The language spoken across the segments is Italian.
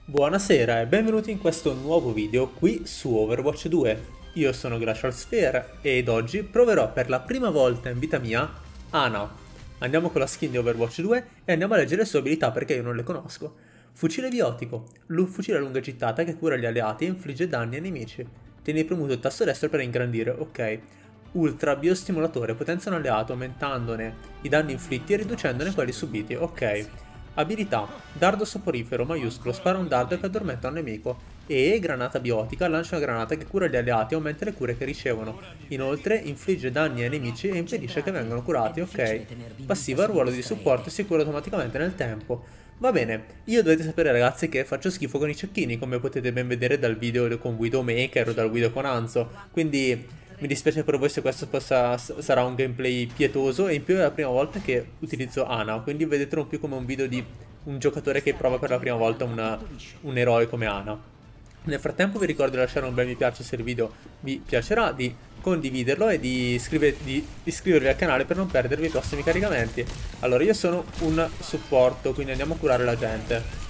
Buonasera e benvenuti in questo nuovo video qui su Overwatch 2. Io sono Glacial Sphere ed oggi proverò per la prima volta in vita mia Ana. Andiamo con la skin di Overwatch 2 e andiamo a leggere le sue abilità perché io non le conosco. Fucile biotico, fucile a lunga gittata che cura gli alleati e infligge danni ai nemici. Tieni premuto il tasto destro per ingrandire, ok. Ultra biostimolatore, potenzia un alleato aumentandone i danni inflitti e riducendone quelli subiti, ok. Abilità: dardo soporifero maiuscolo, spara un dardo che addormenta un nemico. E granata biotica, lancia una granata che cura gli alleati e aumenta le cure che ricevono. Inoltre infligge danni ai nemici e impedisce che vengano curati, ok. Passiva, ruolo di supporto e si cura automaticamente nel tempo. Va bene, io dovete sapere ragazzi che faccio schifo con i cecchini, come potete ben vedere dal video con Widowmaker o dal video con Anzo, quindi mi dispiace per voi se questo sarà un gameplay pietoso e in più è la prima volta che utilizzo Ana, quindi vedetelo più come un video di un giocatore che prova per la prima volta un eroe come Ana. Nel frattempo vi ricordo di lasciare un bel mi piace se il video vi piacerà, di condividerlo e di iscrivervi al canale per non perdervi i prossimi caricamenti. Allora, io sono un supporto, quindi andiamo a curare la gente.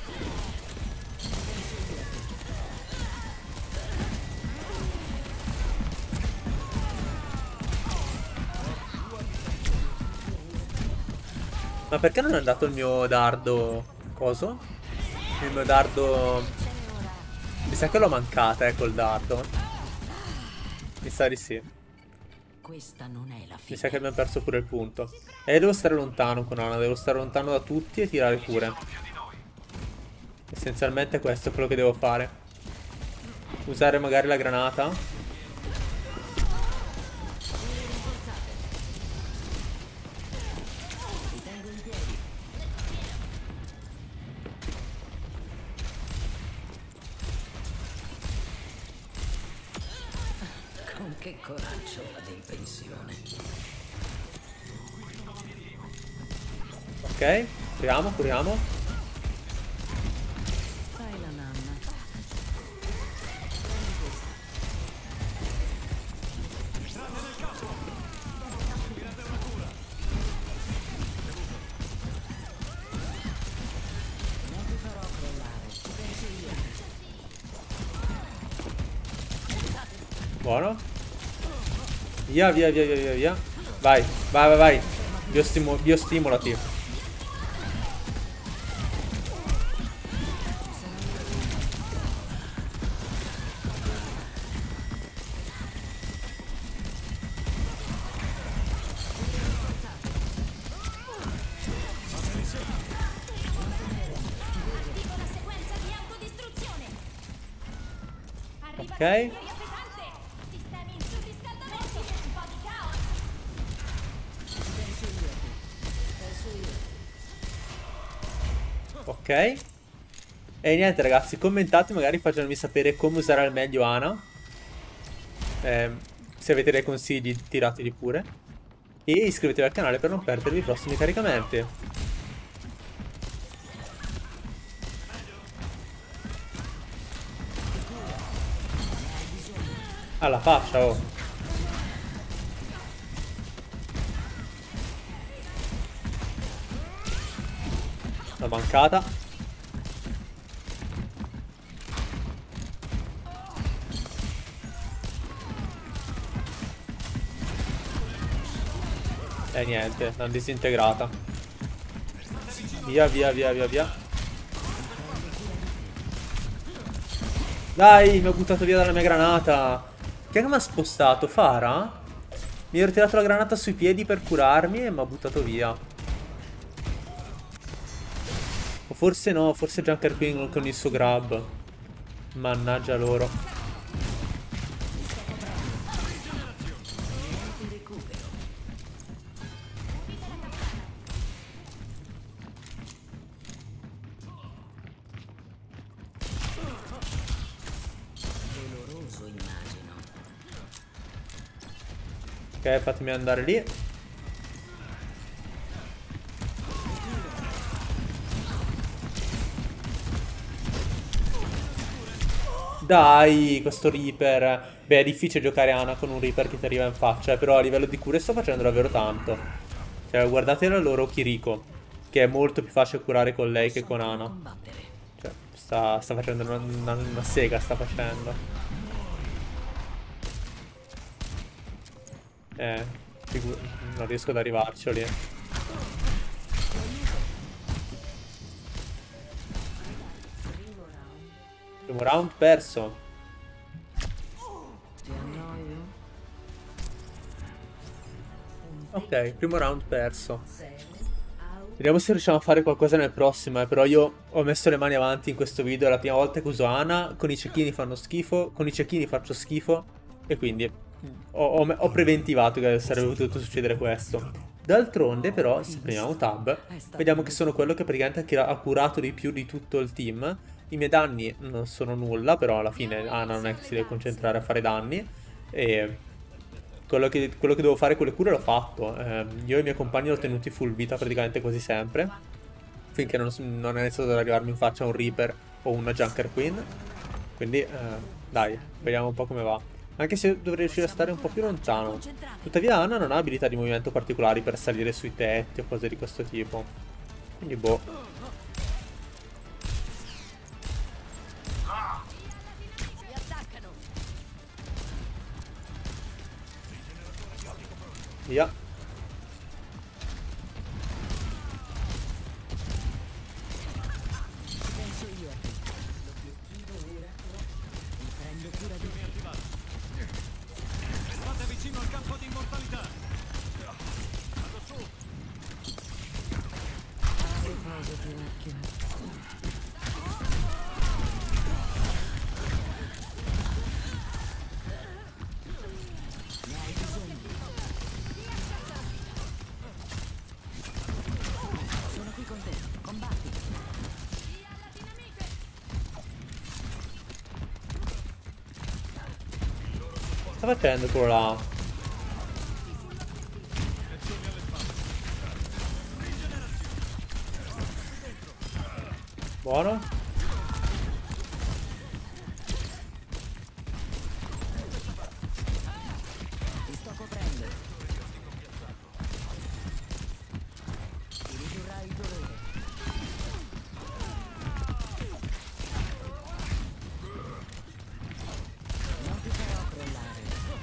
Ma perché non è andato il mio dardo? Coso? Il mio dardo... Mi sa che l'ho mancata, col dardo. Mi sa di sì. Questa non è la Mi fine. sa che abbiamo perso pure il punto. E devo stare lontano con Ana, devo stare lontano da tutti e tirare cure. Essenzialmente questo è quello che devo fare. Usare magari la granata. Con che coraggio vado in pensione. Ok, curiamo, curiamo. Fai la nanna. Non ti farò crollare. Ci penso io. Buono. Via, via, via, via, via, via. Vai, vai, vai, vai. Biostimolati. Piccola sequenza di autodistruzione. Arriva Ok. l'artiglieria pesante. Sistemi in surriscaldamento. Un po' di caos. Ok. E niente ragazzi, commentate magari facendomi sapere come usare al meglio Ana. Se avete dei consigli tirateli pure. E iscrivetevi al canale per non perdervi i prossimi caricamenti. Alla faccia, oh. L'ho mancata. E niente, l'hanno disintegrata. Via, via, via, via, via. Dai, mi ha buttato via dalla mia granata. Chi è che mi ha spostato? Fara? Mi ero tirato la granata sui piedi per curarmi e mi ha buttato via. O forse no, forse Junker Queen con il suo grab. Mannaggia loro. Doloroso, immagino. Ok, fatemi andare lì. Dai, questo Reaper. Beh, è difficile giocare Ana con un Reaper che ti arriva in faccia, però a livello di cure sto facendo davvero tanto. Cioè, guardate la loro Kiriko, che è molto più facile curare con lei che So con come Ana. combattere. Cioè, Sta facendo una sega, sta facendo. Eh, non riesco ad arrivarci lì. Primo round perso. Ti annoio? Ok, primo round perso. Vediamo se riusciamo a fare qualcosa nel prossimo, però io ho messo le mani avanti in questo video, è la prima volta che uso Ana, con i cecchini fanno schifo, con i cecchini faccio schifo, e quindi ho preventivato che sarebbe potuto succedere questo. D'altronde però, se premiamo tab, vediamo che sono quello che praticamente ha curato di più di tutto il team. I miei danni non sono nulla, però alla fine Ana non è che si deve concentrare a fare danni, e quello che devo fare con le cure l'ho fatto. Io e i miei compagni l'ho tenuti full vita praticamente quasi sempre, finché non è iniziato ad arrivarmi in faccia un Reaper o una Junker Queen. Quindi dai, vediamo un po' come va. Anche se dovrei riuscire a stare un po' più lontano. Tuttavia Ana non ha abilità di movimento particolari per salire sui tetti o cose di questo tipo. Quindi boh. Mi attaccano. Via. Penso io a te. L'obiettivo ora mi prendo cura di te. State vicino al campo di immortalità. Vado su. Riposati, vecchio. Ne hai bisogno? Sono qui con te. Combatti. Sta facendo quello là? Buono. Ti sto coprendo. Ti ridurrai il dolore. Non ti farò crollare.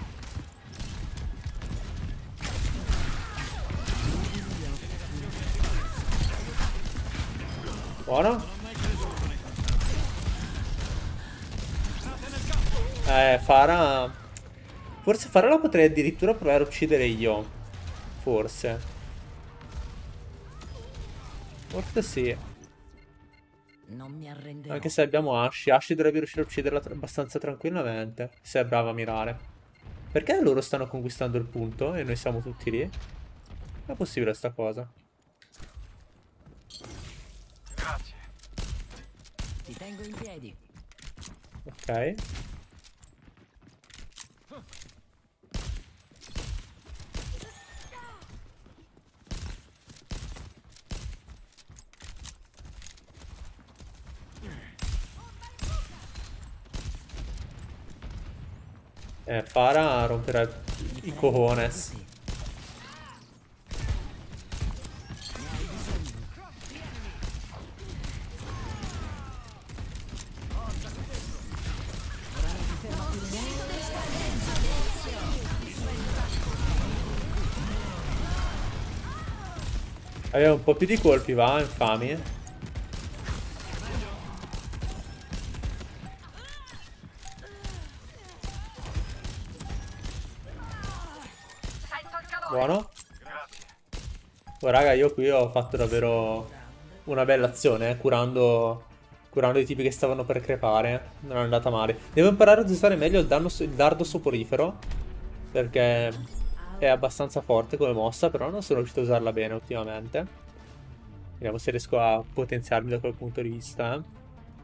Buono. Farah. Forse Farah la potrei addirittura provare a uccidere io. Forse. Forse sì. Non mi arrenderò. Anche se abbiamo Ashe. Ashe dovrebbe riuscire a ucciderla abbastanza tranquillamente. Se è brava a mirare. Perché loro stanno conquistando il punto e noi siamo tutti lì? È possibile sta cosa? Ti tengo in piedi. Ok. Farah romperà i cojones. Sì. Ne hai bisogno? Ora non ti ferma più nessuno. Aveva un po' più di colpi, va, infami. Buono. Oh, raga, io qui ho fatto davvero una bella azione, curando i tipi che stavano per crepare. Non è andata male. Devo imparare ad usare meglio il dardo soporifero, perché è abbastanza forte come mossa, però non sono riuscito a usarla bene ultimamente. Vediamo se riesco a potenziarmi da quel punto di vista, eh.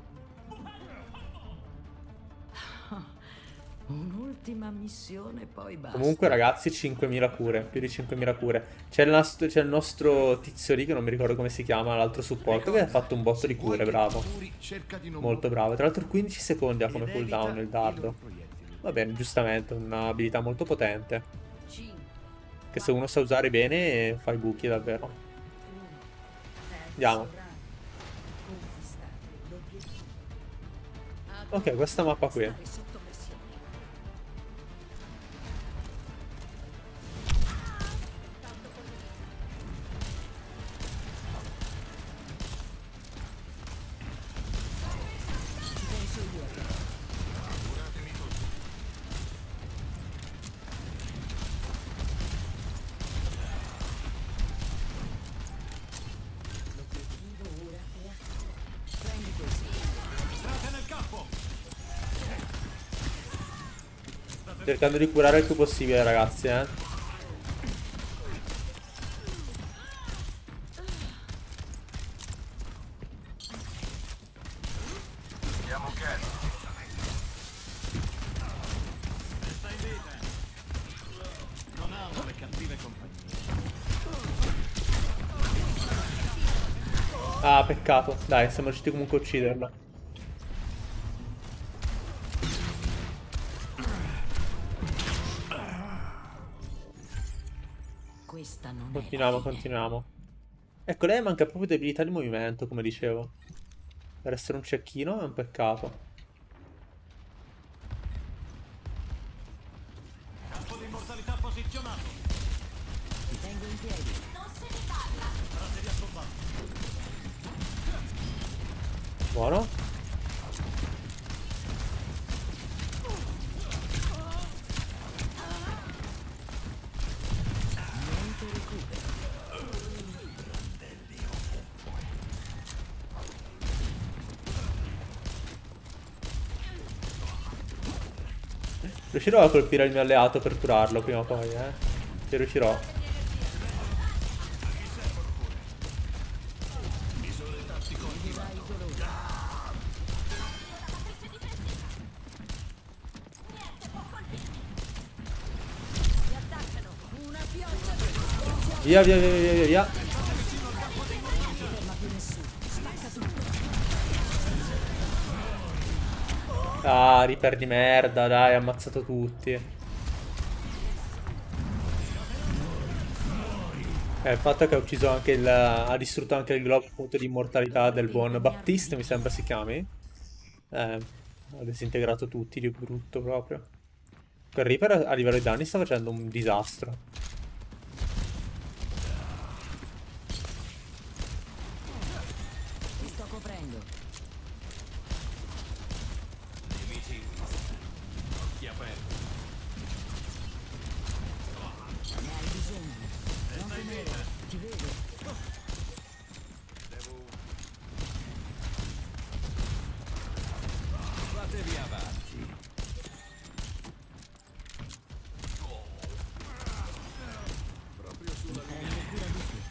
Un'ultima missione, poi basta. Comunque ragazzi, 5.000 cure, più di 5.000 cure. C'è il nostro tizio lì, che non mi ricordo come si chiama, l'altro supporto, che ha fatto un botto di cure, bravo. Molto bravo. Tra l'altro 15 secondi ha come cooldown il dardo. Va bene, giustamente, un'abilità molto potente, che se uno sa usare bene fa i buchi davvero. Andiamo. Ok, questa mappa qui. Stare sotto pressione. Ci penso io. L'obiettivo ora è a... Prendi questo. Entrate nel campo! Cercando di curare il più possibile, ragazzi, eh. Resta in vita! Non amo le cattive compagnie. Ah, peccato. Dai, siamo riusciti comunque a ucciderlo. Questa non è Continuiamo, la fine. continuiamo. Ecco, lei manca proprio di abilità di movimento, come dicevo. Per essere un cecchino è un peccato. Campo di immortalità posizionato! Ti tengo in piedi. Non se ne parla. Prateria combattuta! Buono. Niente recupero. Riuscirò a colpire il mio alleato per curarlo prima o poi, eh. Ci riuscirò. Vedrai il dolore. Si attaccano. Una pioggia di distruzione. Via, via, via, via, via, via. Non ti ferma più nessuno. Stacca tutto. Ah, Reaper di merda, dai, ha ammazzato tutti. Il fatto è che ha ucciso anche il... ha distrutto anche il globo appunto di immortalità del buon Baptiste, mi sembra si chiami. Ha disintegrato tutti di brutto proprio. Quel Reaper a livello di danni sta facendo un disastro. Ti sto coprendo. Nemici in vista. Occhi aperti. Ne hai bisogno. Non temere. Ti vedo. Fatevi avanti. Prendo cura di te.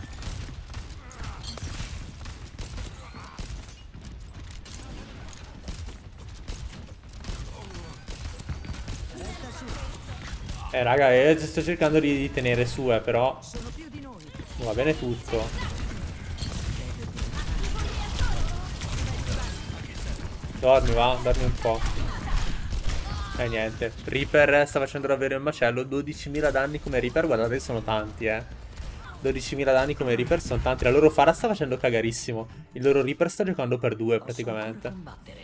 Resta su. Raga, sto cercando di tenere su, però Sono più di noi. va bene tutto. Dormi, va, dormi un po'. E niente, Reaper sta facendo davvero il macello. 12.000 danni come Reaper, guardate, sono tanti, 12.000 danni come Reaper sono tanti. La loro Pharah sta facendo cagarissimo. Il loro Reaper sta giocando per due Posso ancora praticamente. combattere.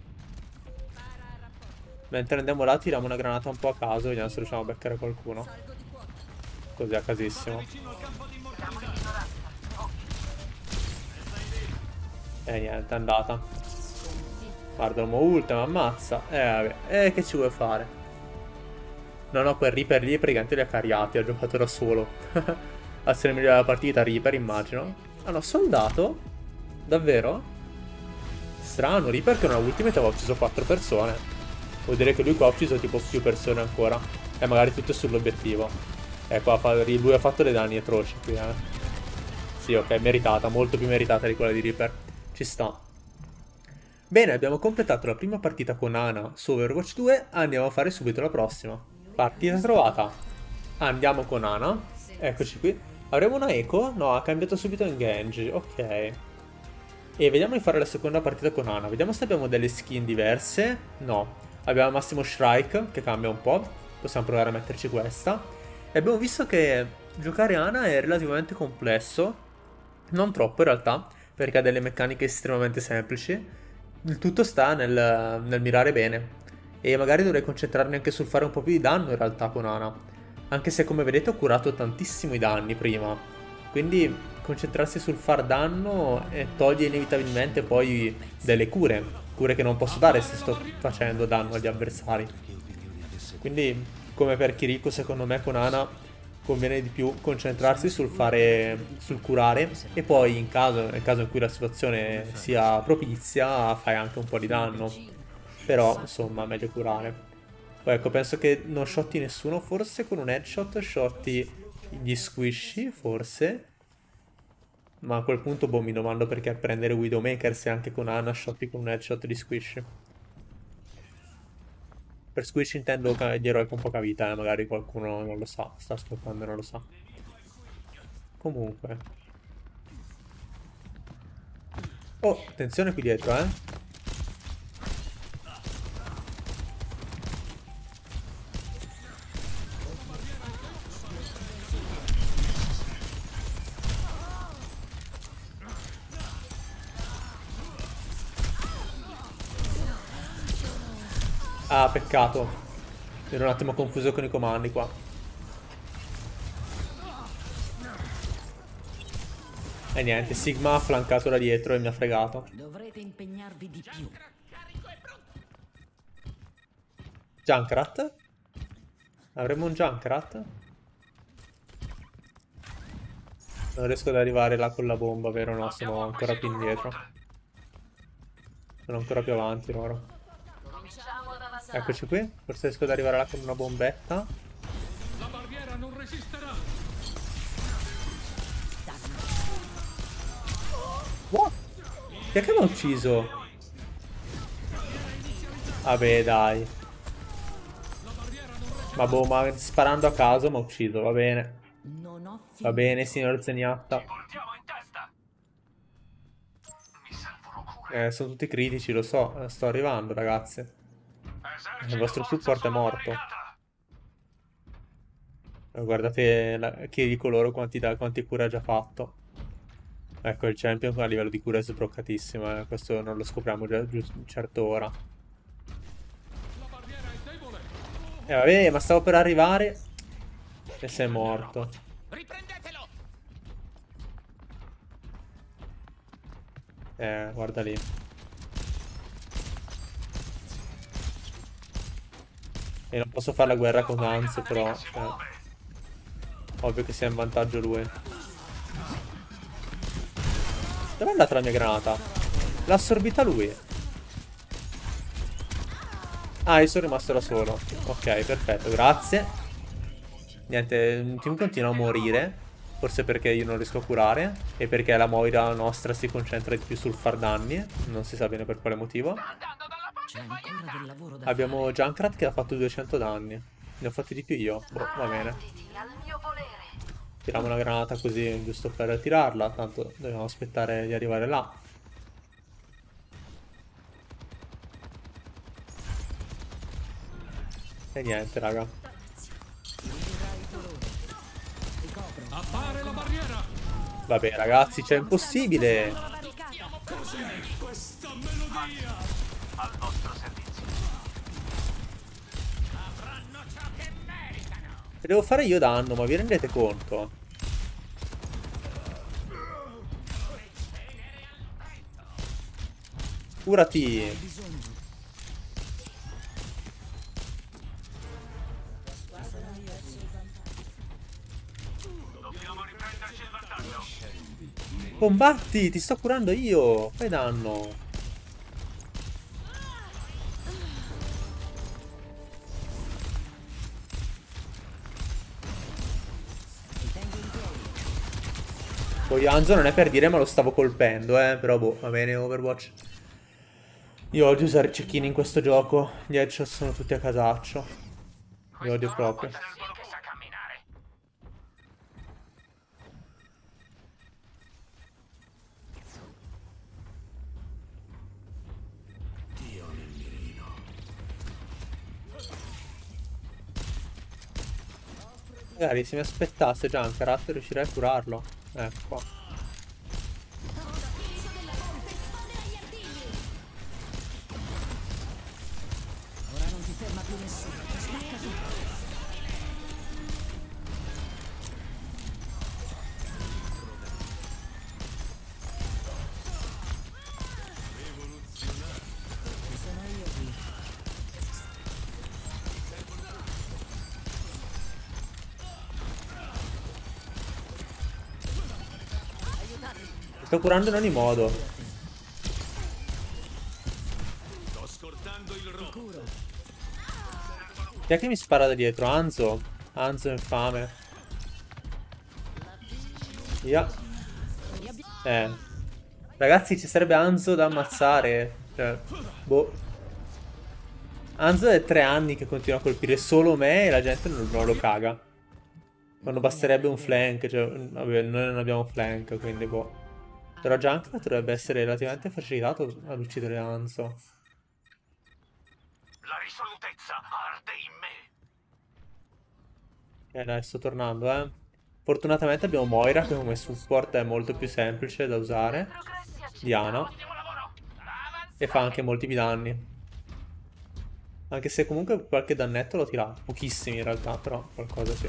Mentre andiamo là, tiriamo una granata un po' a caso. Vediamo se riusciamo a beccare qualcuno. Così a casissimo. Vicino al campo di immortalità. E niente, è andata. Guarda, l'uomo ult, mi ammazza. Vabbè. Che ci vuoi fare? No, no, quel Reaper lì praticamente li ha cariati. Ha giocato da solo. A essere il migliore della partita, Reaper, immagino. Ah no, soldato? Davvero? Strano, Reaper che non ha ultimate aveva ucciso 4 persone. Vuol dire che lui qua ha ucciso tipo più persone ancora. E magari tutte sull'obiettivo. Qua lui ha fatto dei danni atroci qui, Sì, ok, meritata, molto più meritata di quella di Reaper. Ci sta. Bene, abbiamo completato la prima partita con Ana su Overwatch 2. Andiamo a fare subito la prossima. Partita trovata. Andiamo con Ana. Eccoci qui. Avremo una eco? No, ha cambiato subito in Genji. Ok. E vediamo di fare la seconda partita con Ana. Vediamo se abbiamo delle skin diverse. No. Abbiamo al massimo Shrike, che cambia un po'. Possiamo provare a metterci questa. E abbiamo visto che giocare Ana è relativamente complesso. Non troppo in realtà, perché ha delle meccaniche estremamente semplici. il tutto sta nel mirare bene. E magari dovrei concentrarmi anche sul fare un po' più di danno in realtà con Ana. Anche se come vedete ho curato tantissimo i danni prima. Quindi concentrarsi sul far danno toglie inevitabilmente poi delle cure. Cure che non posso dare se sto facendo danno agli avversari. Quindi come per Kiriko secondo me con Ana conviene di più concentrarsi sul sul curare e poi nel caso in cui la situazione sia propizia fai anche un po' di danno. Però insomma meglio curare. Poi ecco penso che non shotti nessuno, forse con un headshot shotti gli squishy forse. Ma a quel punto boh mi domando perché prendere Widowmaker se anche con Ana shotti con un headshot di squishy. Per Squish intendo gli eroi con poca vita, magari qualcuno non lo sa, sta ascoltando e non lo sa. Comunque. Oh, attenzione qui dietro, eh. Ah, peccato. Ero un attimo confuso con i comandi qua. E niente, Sigma ha flancato da dietro e mi ha fregato. Dovrete impegnarvi di più. Junkrat? Avremo un Junkrat? Non riesco ad arrivare là con la bomba, vero? No, sono ancora più indietro. Sono ancora più avanti loro. Eccoci qui. Forse riesco ad arrivare là con una bombetta. La barriera non resisterà. What? Chi è che mi ha ucciso? Vabbè, dai. Ma boh, ma sparando a caso mi ha ucciso, va bene. Non ho Va bene, signor Zeniatta. Sono tutti critici, lo so. Sto arrivando, ragazzi. Il vostro support è morto. Guardate che di coloro quanti cure ha già fatto. Ecco, il champion a livello di cura è sbroccatissimo. Questo non lo scopriamo già certo ora. Vabbè, ma stavo per arrivare e sei morto. Riprendetelo. Guarda lì. E non posso fare la guerra con Hans, però ovvio che sia in vantaggio lui. Dove è andata la mia granata? L'ha assorbita lui. Ah, io sono rimasto da solo. Ok, perfetto, grazie. Niente, il team continua a morire. Forse perché io non riesco a curare. E perché la Moira nostra si concentra di più sul far danni. Non si sa bene per quale motivo. C'è ancora del lavoro da Abbiamo Junkrat che ha fatto 200 danni. Ne ho fatti di più io. Boh, va bene. Tiriamo una granata così, giusto per tirarla. Tanto dobbiamo aspettare di arrivare là. E niente, raga. Appare la barriera. Vabbè, ragazzi, c'è impossibile. Questa melodia. Al vostro servizio. Avranno ciò che meritano. E devo fare io danno, ma vi rendete conto? Curati. Combatti, ti sto curando io. Fai danno. Poi Hanzo non è per dire, ma lo stavo colpendo, però boh, va bene Overwatch. Io odio usare cecchini in questo gioco. Gli headshot sono tutti a casaccio. Li odio proprio. Magari se mi aspettasse Junkrat riuscirei a curarlo. Ecco qua. ferma più nessuno. Spacca tutto. Ci sono io qui. Mi sto curando in ogni modo. Sto scortando il robo. Curo. Chi è che mi spara da dietro? Hanzo. Hanzo infame. Via. Ragazzi, ci sarebbe Hanzo da ammazzare. Cioè, boh. Hanzo è 3 anni che continua a colpire solo me e la gente non lo caga. Quando basterebbe un flank. Cioè, vabbè, noi non abbiamo flank, quindi boh. Però Junkrat dovrebbe essere relativamente facilitato ad uccidere Hanzo. La risolutezza arde in me. Dai, sto tornando, eh. Fortunatamente abbiamo Moira che come support è molto più semplice da usare. Diana. E fa anche molti più danni. Anche se comunque qualche dannetto l'ho tirato. Pochissimi in realtà, però qualcosa sì.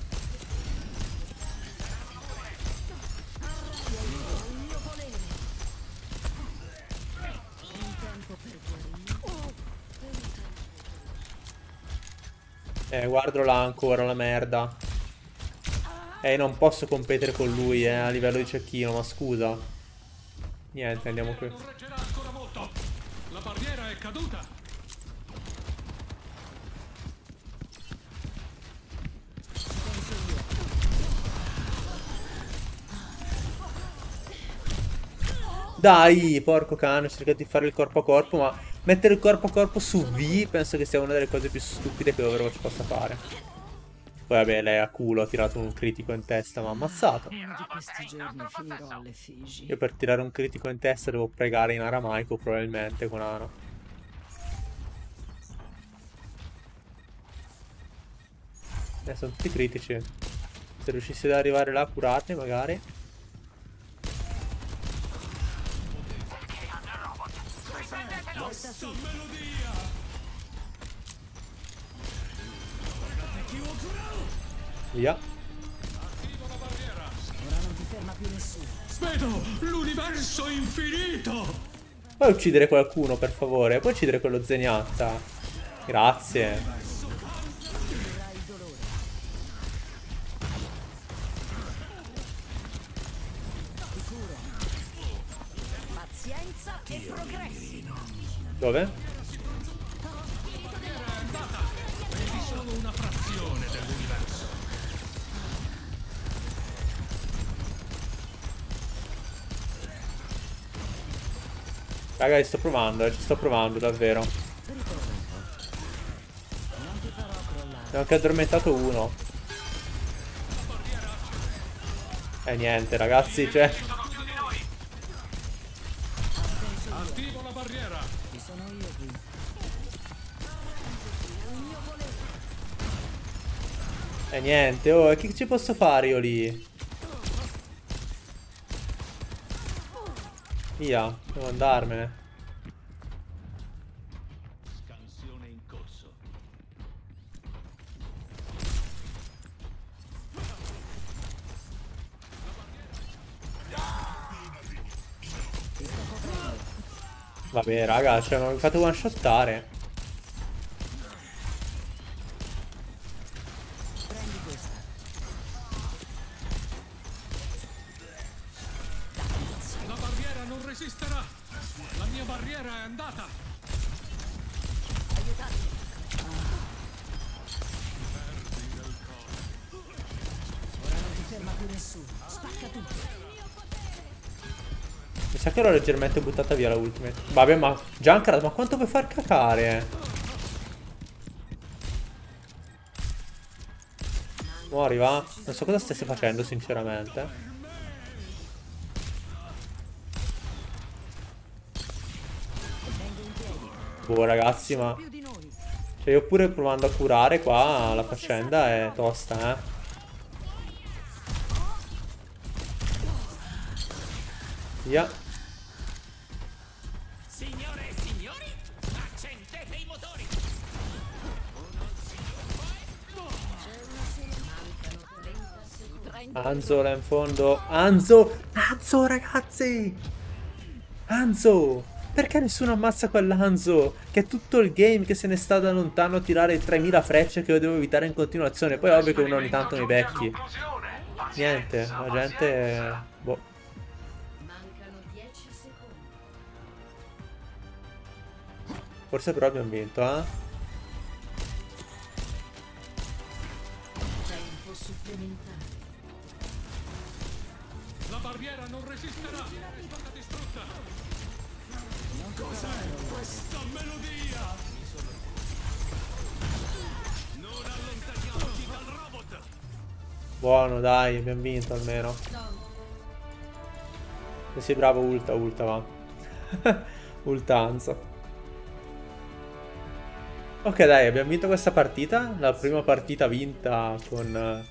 Guardalo là ancora, la merda. Non posso competere con lui, a livello di cecchino, ma scusa. Niente, andiamo qui. Non reggerà ancora molto. La barriera è caduta. Dai, porco cane, ho cercato di fare il corpo a corpo, ma mettere il corpo a corpo su V penso che sia una delle cose più stupide che Overwatch possa fare. Poi vabbè, lei a culo ha tirato un critico in testa, ma ha ammazzato. Uno di questi giorni finirò alle Figi. Io per tirare un critico in testa devo pregare in aramaico probabilmente con Ana. Sono tutti critici. Se riuscissi ad arrivare là a curarli magari. Via. Ora non ti ferma più nessuno. Vedo l'universo infinito. Puoi uccidere qualcuno per favore. Puoi uccidere quello Zenyatta. Grazie. Sentirai il dolore. Ti curo. Pazienza e progressi. Dove? Vedi solo una frazione dell'universo. Raga, ci sto provando davvero. Riposa un po'. Non ti farò crollare. Ne ho anche addormentato uno. Niente ragazzi, cioè. Attivo la barriera. Ci sono io qui. Niente, oh, che ci posso fare io lì? Via, devo andarmene. Scansione in corso. Vabbè raga, cioè mi fate one shottare. Prendi questa. La barriera non resisterà. La mia barriera è andata. Ora non ti ferma più nessuno. Spacca tutto. Mi sa che l'ho leggermente buttata via la ultimate. Vabbè, ma Junkrat, ma quanto puoi far cacare? Muori, va. Non so cosa stessi facendo, sinceramente. Boh, ragazzi, ma... Più di noi. Cioè, io pure provando a curare qua, la faccenda è tosta, eh. Via. Signore e signori, accendete i motori. Hanzo là in fondo. Hanzo! Hanzo, ragazzi! Hanzo! Perché nessuno ammazza quell'Hanzo? Che è tutto il game che se ne sta da lontano a tirare 3000 frecce che io devo evitare in continuazione. Poi ovvio che uno ogni tanto mi becchi. Niente, la gente... Boh. Mancano 10 secondi. Forse però abbiamo vinto, eh? Tempo supplementare. La barriera non resisterà! È stata distrutta! Cos'è questa melodia? Non allontaniamoci dal robot! Buono, dai, abbiamo vinto almeno. E sei bravo, ulta, va. Ultanza. Ok, dai, abbiamo vinto questa partita. La prima partita vinta con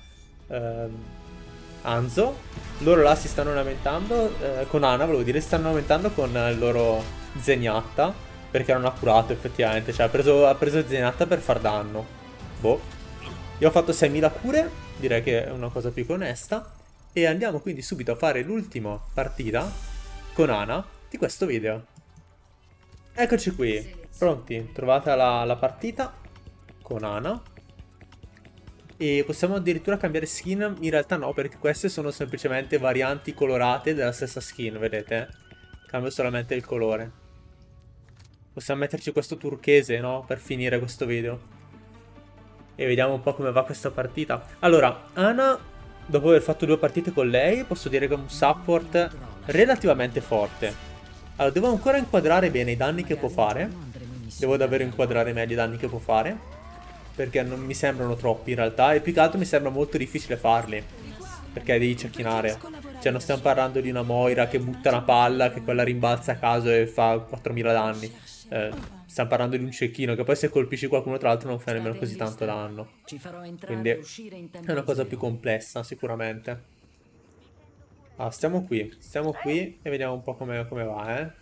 Hanzo. Loro là si stanno lamentando. Con Ana, volevo dire, si stanno lamentando con il loro Zenyatta. Perché non ha curato effettivamente. Cioè, ha preso Zenyatta per far danno. Boh. Io ho fatto 6000 cure. Direi che è una cosa più che onesta. E andiamo quindi subito a fare l'ultima partita con Ana di questo video. Eccoci qui. Pronti? Trovata la partita con Ana. E possiamo addirittura cambiare skin? In realtà no, perché queste sono semplicemente varianti colorate della stessa skin, vedete? Cambio solamente il colore. Possiamo metterci questo turchese, no? Per finire questo video. E vediamo un po' come va questa partita. Allora, Ana, dopo aver fatto 2 partite con lei, posso dire che è un support relativamente forte. Allora, devo ancora inquadrare bene i danni che può fare. Devo davvero inquadrare meglio i danni che può fare, perché non mi sembrano troppi in realtà. E più che altro mi sembra molto difficile farli, perché devi cecchinare. Cioè non stiamo parlando di una Moira che butta una palla, che quella rimbalza a caso e fa 4000 danni. Stiamo parlando di un cecchino che poi se colpisci qualcuno tra l'altro non fa nemmeno così tanto danno. Quindi è una cosa più complessa sicuramente. Ah, stiamo qui e vediamo un po' come va, eh.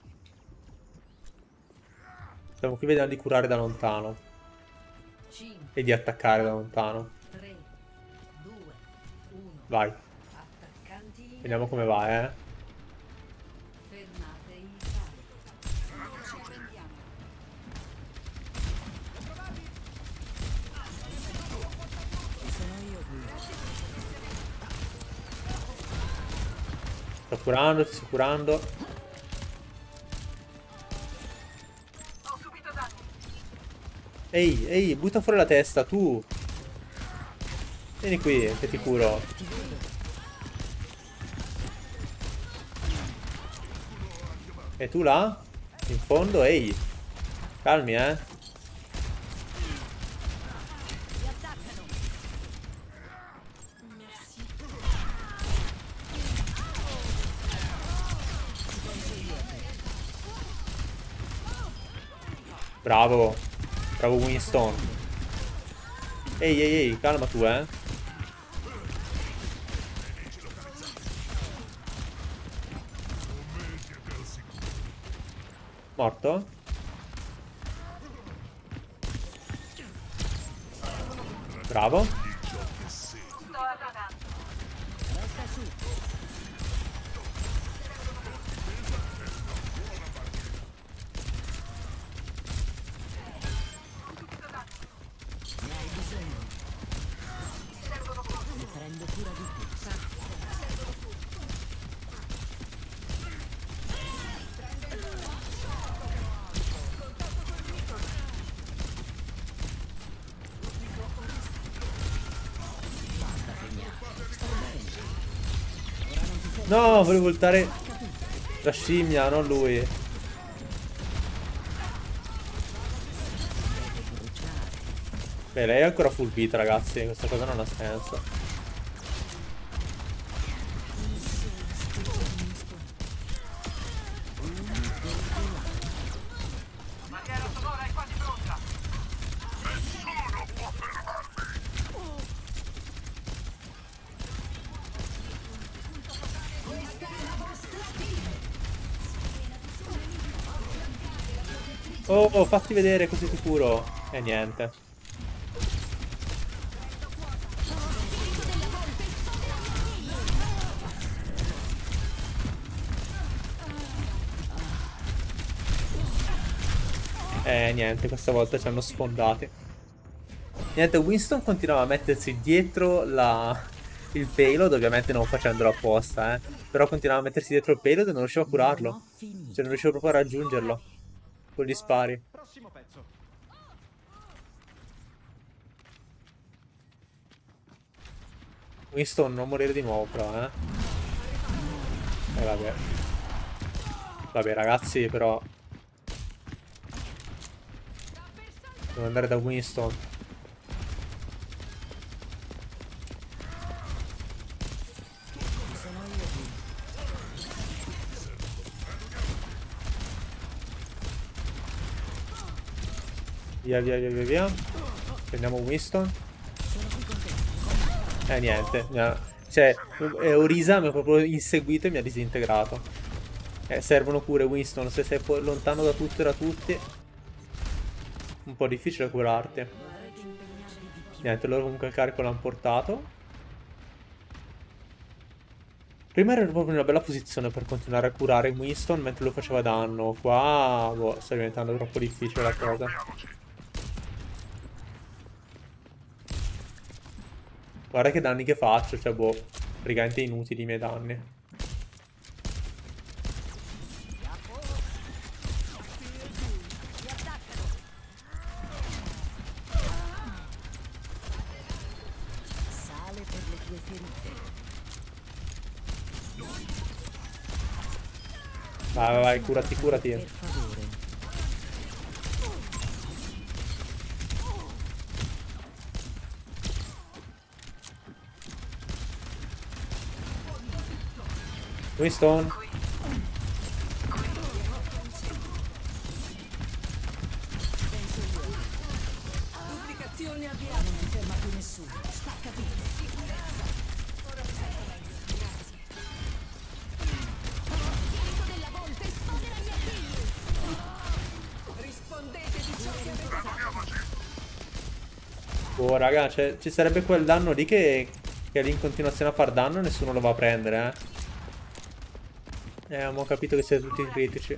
Stiamo qui vedendo di curare da lontano. E di attaccare da lontano. 3, 2, 1. Vai. Attaccanti. Vediamo come va, eh. Fermate il carico. Ci arrendiamo. Ci sono io qui. Sto curando, sto curando. Ehi, butta fuori la testa, tu. Vieni qui, che ti curo. E tu là? In fondo, ehi. Calmi, eh. Bravo. Bravo Winston. Ehi, calma tu, eh. Morto? Bravo. Prendo cura di te. No, volevo voltare la scimmia, non lui. Beh, lei è ancora full beat, ragazzi. Questa cosa non ha senso. Oh, fatti vedere così ti curo. E niente. Niente, questa volta ci hanno sfondati. Niente, Winston continuava a mettersi dietro il payload, ovviamente non facendolo apposta, eh. Però continuava a mettersi dietro il payload e non riusciva a curarlo. Non ho finito. Cioè, non riusciva proprio a raggiungerlo. Con gli spari. Prossimo pezzo. Winston, non morire di nuovo, però, eh. Vabbè. Vabbè, ragazzi, però. Devo andare da Winston. Sono io qui. Via, via, via, via, via. Prendiamo Winston. Niente. Cioè, Orisa mi ha proprio inseguito e mi ha disintegrato. Servono cure, Winston. Se sei lontano da tutto e da tutti, un po' difficile curarti. Niente, loro comunque il carico l'hanno portato. Prima ero proprio in una bella posizione per continuare a curare Winston mentre lo faceva danno. Qua, boh, sta diventando troppo difficile la cosa. Guarda che danni che faccio, cioè, boh, praticamente inutili i miei danni. Sale per le tue ferite. Vai, vai, vai, curati, curati. Per favore. Winston. Duplicazione avviata. Non ti ferma più nessuno. Stacca via. Spirito della volpe, sfodera gli artigli! Rispondete di ciò che avete fatto. Oh, raga, cioè, ci sarebbe quel danno lì che è lì in continuazione a far danno e nessuno lo va a prendere, eh. Abbiamo capito che siete tutti critici.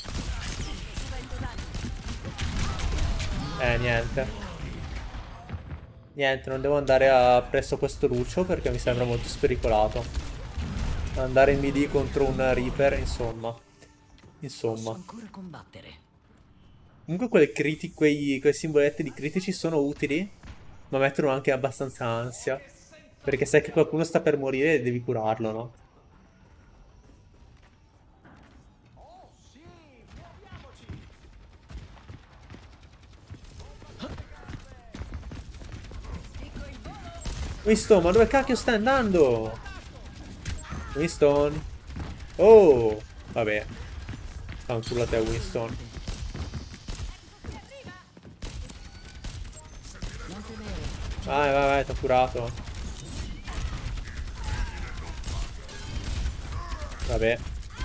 Niente. Niente, non devo andare presso questo Lucio perché mi sembra molto spericolato. Andare in MD contro un Reaper, insomma. Posso Insomma. ancora combattere. Comunque quei simboletti di critici sono utili, ma mettono anche abbastanza ansia. Perché sai che qualcuno sta per morire e devi curarlo, no? Winston, ma dove cacchio stai andando? Winston? Oh! Vabbè. Fanculo a te, Winston. Vai, vai, vai, t'ho curato. Vabbè.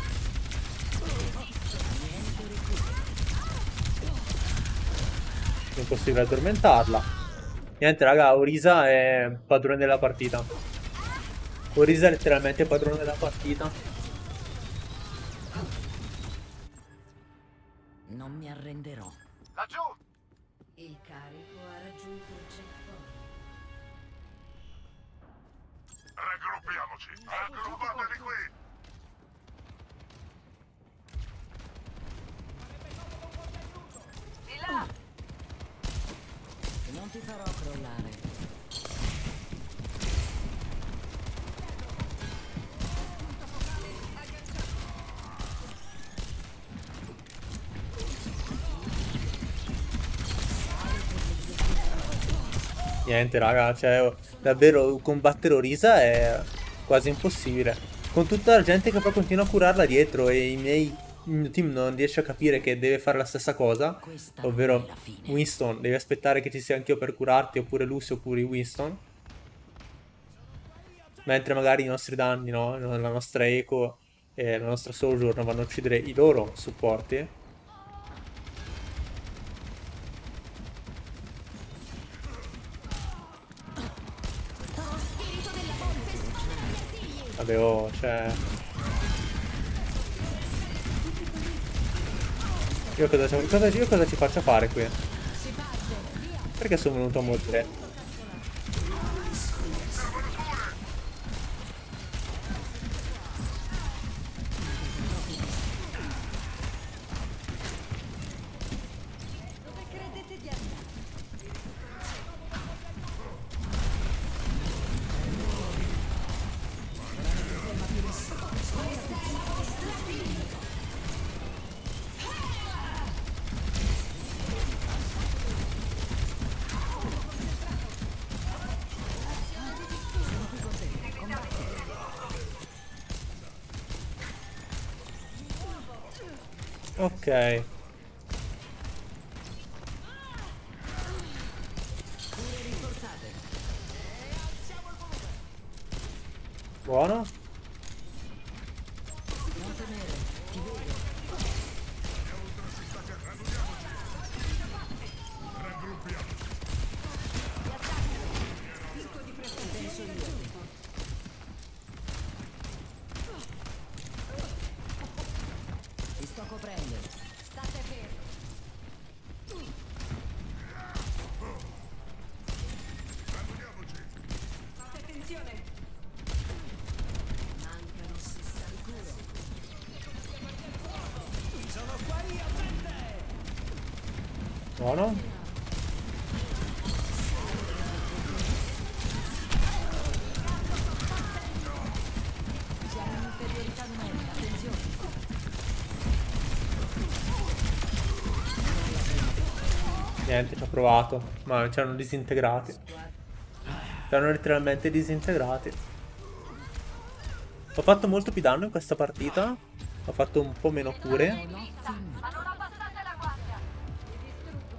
Non è possibile addormentarla. Niente, raga, Orisa è padrone della partita. Orisa è letteralmente padrone della partita. Non mi arrenderò. Laggiù! Il carico ha raggiunto il checkpoint. Raggruppiamoci! Aggruppatevi qui! Di là! Non ti farò crollare. Niente, raga, cioè, davvero combattere Orisa è quasi impossibile. Con tutta la gente che poi continua a curarla dietro e il mio team non riesce a capire che deve fare la stessa cosa, Questa non è ovvero la fine. Winston, devi aspettare che ci sia anch'io per curarti, oppure Lucio, oppure Winston. Mentre magari i nostri danni, no? La nostra Eco e la nostra Sojourn vanno a uccidere i loro supporti. Spirito della volpe, sfodera gli artigli! Vabbè, oh, cioè... Io cosa ci faccio fare qui? Perché sono venuto a morire? Dove credete di andare? Ok. Buono. Ti sto coprendo. State fermi. Fate attenzione. Mancano 60 Buono. Siamo in inferiorità numerica, attenzione. Niente, ci ho provato. Ma ci hanno disintegrati. Ci hanno letteralmente disintegrati. Ho fatto molto più danno in questa partita. Ho fatto un po' meno cure. Ma non abbassate la guardia. Vi distruggo.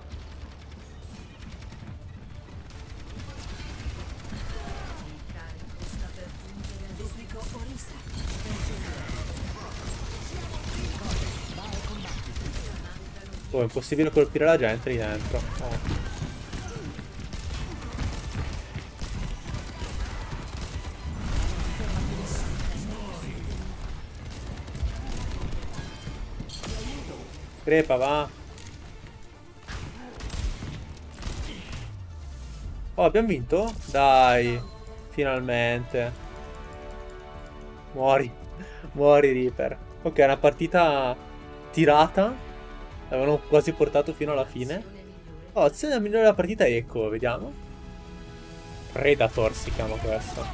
Il carico sta per giungere al districo Orisa. Vai e combatti. Oh, è impossibile colpire la gente lì dentro. Oh. Crepa, va. Oh, abbiamo vinto? Dai. Finalmente. Muori. Muori, Reaper. Ok, è una partita tirata. L'avevano quasi portato fino alla fine. Oh, azione migliore della partita è Echo, vediamo. Predator si chiama questo.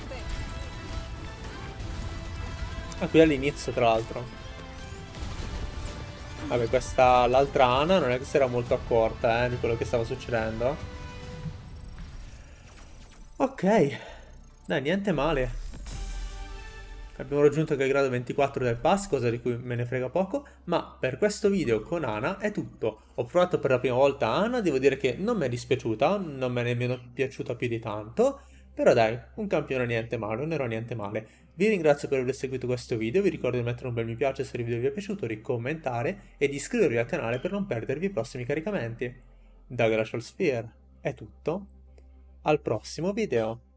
Ah, qui all'inizio, tra l'altro. Vabbè, questa, l'altra Ana non è che si era molto accorta, di quello che stava succedendo. Ok. Dai, niente male. Abbiamo raggiunto anche il grado 24 del pass, cosa di cui me ne frega poco, ma per questo video con Ana è tutto. Ho provato per la prima volta Ana, devo dire che non mi è dispiaciuta, non mi è nemmeno piaciuta più di tanto, però dai, un campione niente male, non ero niente male. Vi ringrazio per aver seguito questo video, vi ricordo di mettere un bel mi piace se il video vi è piaciuto, di commentare e di iscrivervi al canale per non perdervi i prossimi caricamenti. Da Glacial Sphere è tutto, al prossimo video.